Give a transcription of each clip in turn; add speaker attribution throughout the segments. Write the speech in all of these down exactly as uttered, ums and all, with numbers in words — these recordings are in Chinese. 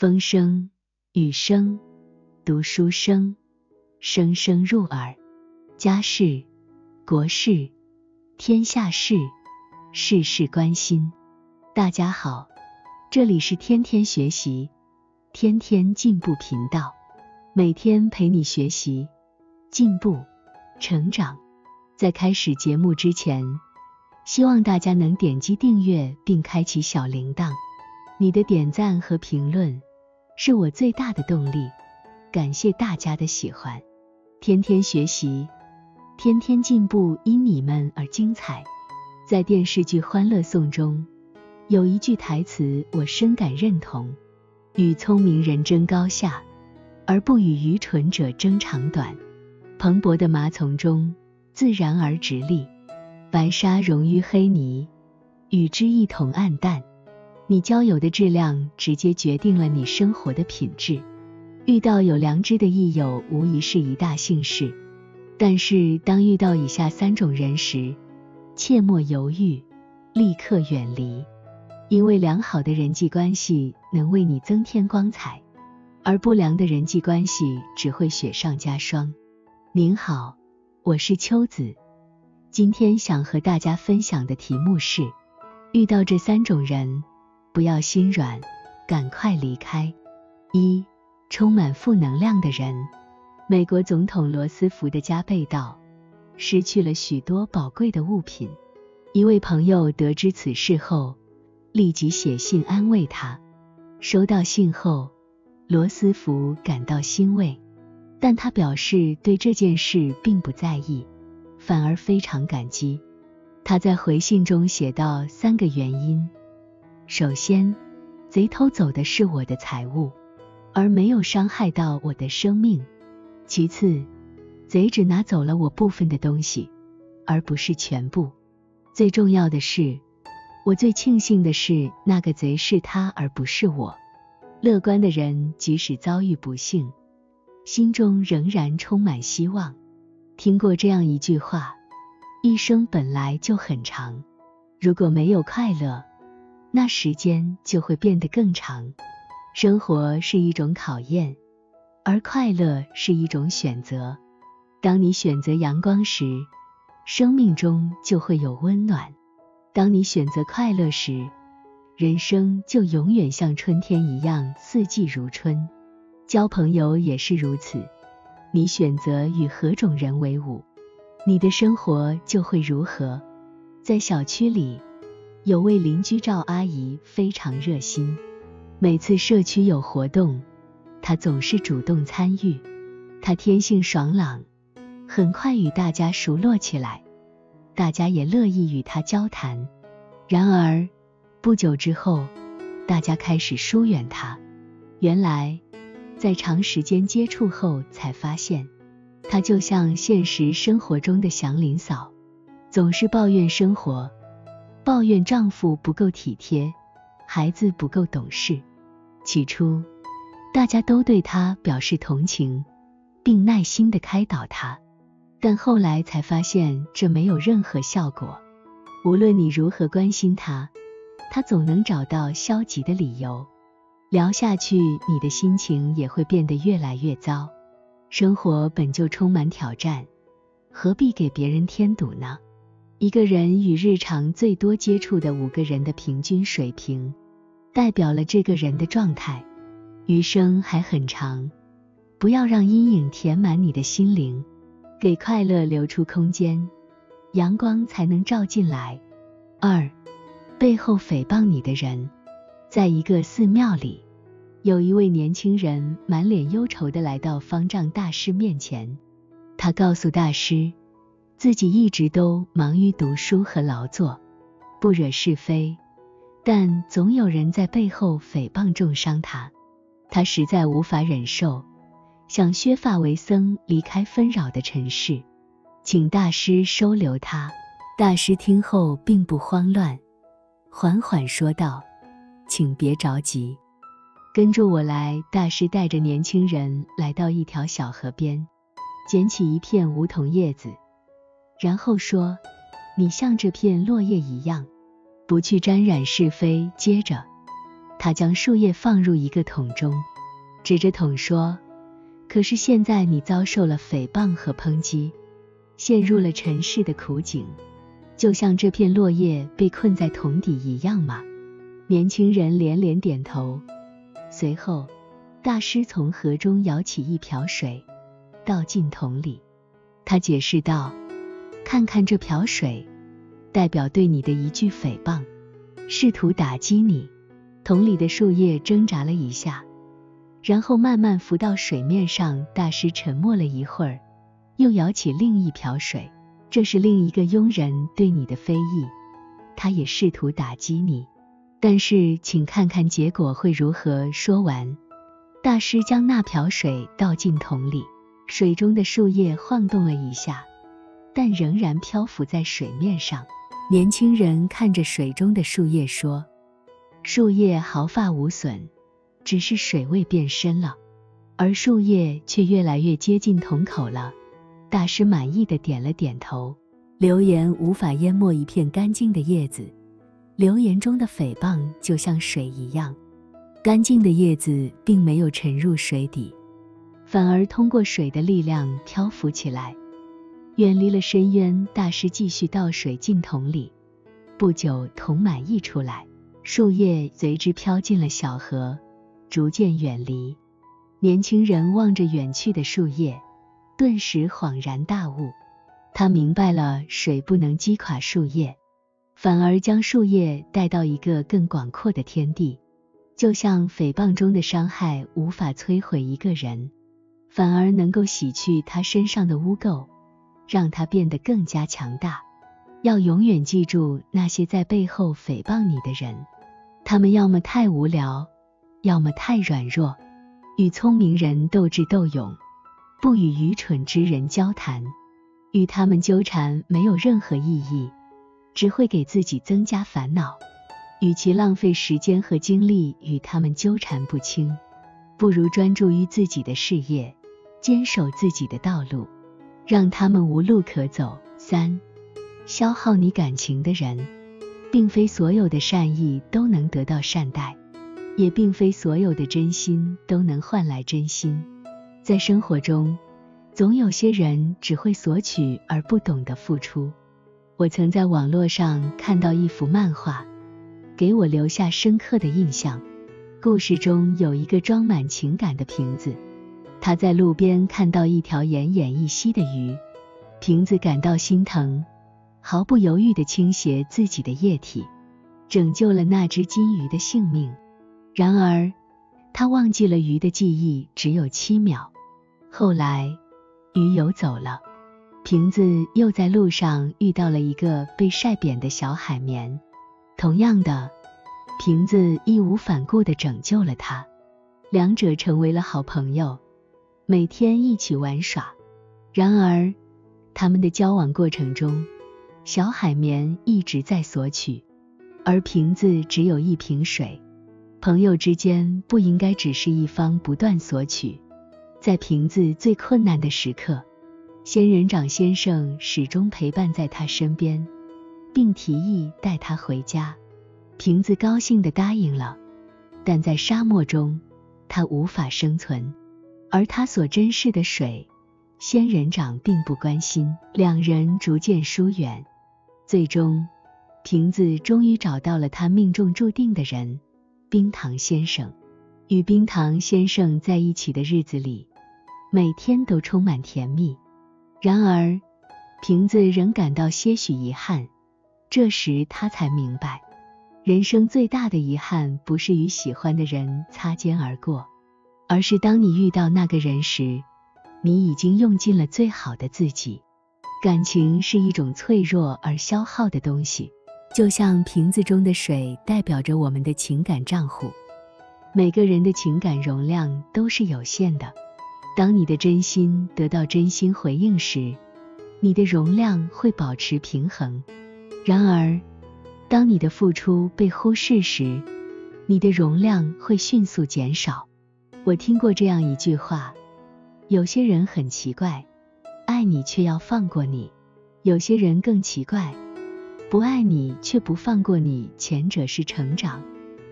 Speaker 1: 风声、雨声、读书声，声声入耳。家事、国事、天下事，事事关心。大家好，这里是天天学习，天天进步频道，每天陪你学习、进步、成长。在开始节目之前，希望大家能点击订阅并开启小铃铛，你的点赞和评论是我最大的动力，感谢大家的喜欢。天天学习，天天进步，因你们而精彩。在电视剧《欢乐颂》中，有一句台词我深感认同：与聪明人争高下，而不与愚蠢者争长短。蓬勃的麻丛中，自然而直立，白沙溶于黑泥，与之一同暗淡。你交友的质量直接决定了你生活的品质。遇到有良知的益友无疑是一大幸事，但是当遇到以下三种人时，切莫犹豫，立刻远离。因为良好的人际关系能为你增添光彩，而不良的人际关系只会雪上加霜。您好，我是秋子，今天想和大家分享的题目是：遇到这三种人，不要心软，赶快离开。一、充满负能量的人。美国总统罗斯福的家被盗，失去了许多宝贵的物品。一位朋友得知此事后，立即写信安慰他。收到信后，罗斯福感到欣慰，但他表示对这件事并不在意，反而非常感激。他在回信中写道三个原因：首先，贼偷走的是我的财物，而没有伤害到我的生命；其次，贼只拿走了我部分的东西，而不是全部；最重要的是，我最庆幸的是那个贼是他而不是我。乐观的人即使遭遇不幸，心中仍然充满希望。听过这样一句话：一生本来就很长，如果没有快乐，那时间就会变得更长。生活是一种考验，而快乐是一种选择。当你选择阳光时，生命中就会有温暖；当你选择快乐时，人生就永远像春天一样四季如春。交朋友也是如此，你选择与何种人为伍，你的生活就会如何。在小区里，有位邻居赵阿姨非常热心，每次社区有活动，她总是主动参与。她天性爽朗，很快与大家熟络起来，大家也乐意与她交谈。然而不久之后，大家开始疏远她。原来在长时间接触后才发现，她就像现实生活中的祥林嫂，总是抱怨生活，抱怨丈夫不够体贴，孩子不够懂事。起初大家都对她表示同情，并耐心地开导她，但后来才发现这没有任何效果。无论你如何关心她，她总能找到消极的理由。聊下去，你的心情也会变得越来越糟。生活本就充满挑战，何必给别人添堵呢？一个人与日常最多接触的五个人的平均水平，代表了这个人的状态。余生还很长，不要让阴影填满你的心灵，给快乐留出空间，阳光才能照进来。二、背后诽谤你的人。在一个寺庙里，有一位年轻人满脸忧愁地来到方丈大师面前。他告诉大师，自己一直都忙于读书和劳作，不惹是非，但总有人在背后诽谤重伤他。他实在无法忍受，想削发为僧，离开纷扰的尘世，请大师收留他。大师听后并不慌乱，缓缓说道：请别着急，跟着我来。大师带着年轻人来到一条小河边，捡起一片梧桐叶子，然后说：你像这片落叶一样，不去沾染是非。接着他将树叶放入一个桶中，指着桶说，可是现在你遭受了诽谤和抨击，陷入了尘世的苦境，就像这片落叶被困在桶底一样吗？年轻人连连点头。随后大师从河中舀起一瓢水，倒进桶里。他解释道，看看这瓢水，代表对你的一句诽谤，试图打击你。桶里的树叶挣扎了一下，然后慢慢浮到水面上。大师沉默了一会儿，又舀起另一瓢水，这是另一个庸人对你的非议，他也试图打击你，但是请看看结果会如何。说完，大师将那瓢水倒进桶里，水中的树叶晃动了一下，但仍然漂浮在水面上。年轻人看着水中的树叶说，树叶毫发无损，只是水位变深了，而树叶却越来越接近桶口了。大师满意的点了点头。流言无法淹没一片干净的叶子，流言中的诽谤就像水一样，干净的叶子并没有沉入水底，反而通过水的力量漂浮起来，远离了深渊。大师继续倒水进桶里，不久桶满溢出来，树叶随之飘进了小河，逐渐远离。年轻人望着远去的树叶，顿时恍然大悟，他明白了，水不能击垮树叶，反而将树叶带到一个更广阔的天地。就像诽谤中的伤害无法摧毁一个人，反而能够洗去他身上的污垢，让他变得更加强大。要永远记住那些在背后诽谤你的人，他们要么太无聊，要么太软弱。与聪明人斗智斗勇，不与愚蠢之人交谈。与他们纠缠没有任何意义，只会给自己增加烦恼。与其浪费时间和精力与他们纠缠不清，不如专注于自己的事业，坚守自己的道路，让他们无路可走。三、消耗你感情的人，并非所有的善意都能得到善待，也并非所有的真心都能换来真心。在生活中，总有些人只会索取而不懂得付出。我曾在网络上看到一幅漫画，给我留下深刻的印象。故事中有一个装满情感的瓶子，他在路边看到一条奄奄一息的鱼，瓶子感到心疼，毫不犹豫地倾斜自己的液体，拯救了那只金鱼的性命。然而，他忘记了鱼的记忆只有七秒。后来，鱼游走了，瓶子又在路上遇到了一个被晒扁的小海绵。同样的，瓶子义无反顾地拯救了他，两者成为了好朋友，每天一起玩耍。然而，他们的交往过程中，小海绵一直在索取，而瓶子只有一瓶水。朋友之间不应该只是一方不断索取。在瓶子最困难的时刻，仙人掌先生始终陪伴在他身边，并提议带他回家。瓶子高兴地答应了，但在沙漠中，他无法生存，而他所珍视的水，仙人掌并不关心。两人逐渐疏远，最终，瓶子终于找到了他命中注定的人，冰糖先生。与冰糖先生在一起的日子里，每天都充满甜蜜。然而，瓶子仍感到些许遗憾。这时他才明白，人生最大的遗憾不是与喜欢的人擦肩而过，而是当你遇到那个人时，你已经用尽了最好的自己。感情是一种脆弱而消耗的东西，就像瓶子中的水代表着我们的情感账户。每个人的情感容量都是有限的，当你的真心得到真心回应时，你的容量会保持平衡。然而，当你的付出被忽视时，你的容量会迅速减少。我听过这样一句话，有些人很奇怪，爱你却要放过你；有些人更奇怪，不爱你却不放过你。前者是成长，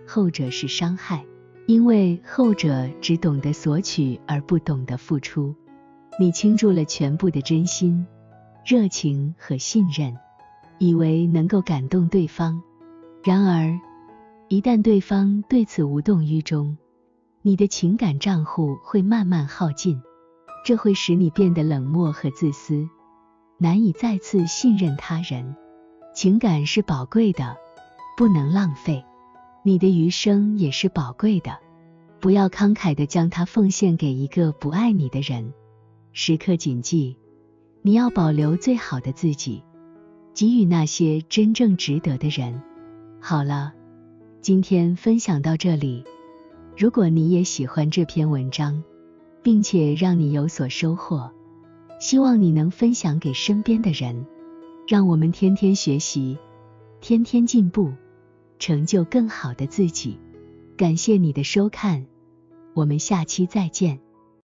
Speaker 1: 后者是伤害，因为后者只懂得索取而不懂得付出。你倾注了全部的真心、热情和信任，以为能够感动对方，然而一旦对方对此无动于衷，你的情感账户会慢慢耗尽，这会使你变得冷漠和自私，难以再次信任他人。情感是宝贵的，不能浪费，你的余生也是宝贵的，不要慷慨地将它奉献给一个不爱你的人。时刻谨记，你要保留最好的自己，给予那些真正值得的人。好了，今天分享到这里，如果你也喜欢这篇文章，并且让你有所收获，希望你能分享给身边的人，让我们天天学习，天天进步，成就更好的自己。感谢你的收看，我们下期再见。